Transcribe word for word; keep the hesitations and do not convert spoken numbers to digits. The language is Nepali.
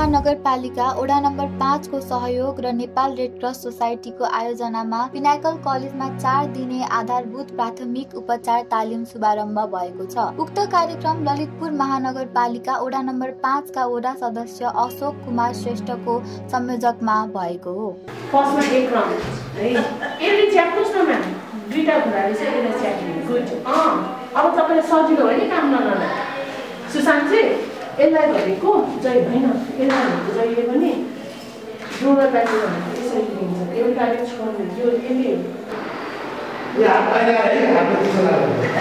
महानगरपालिका वडा नम्बर पाँच को सहयोग र नेपाल रेड क्रस सोसाइटीको आयोजनामा विनायक कलेजमा चार दिने आधारभूत प्राथमिक उपचार तालिम शुभारम्भ भएको छ। उक्त कार्यक्रम ललितपुर महानगरपालिका वडा नम्बर पाँच का वडा सदस्य अशोक कुमार श्रेष्ठको संयोजकमा भएको हो। फर्स्टमा एक राउन्ड है एभ्री च्याप्टर्स न म्याम दुईटा कुराले चाहिँ एउटा च्याप्टर गुड अ अब तपाईले सजिलो हो नि काम गर्न सुशान्त चाहिँ यसलाई भनेको जय होइन यसलाई भनेको जहिले पनि जोडलाई भनेको यसरी लिन्छ एउटा छोड्नु यो यसले या अहिले है हाम्रो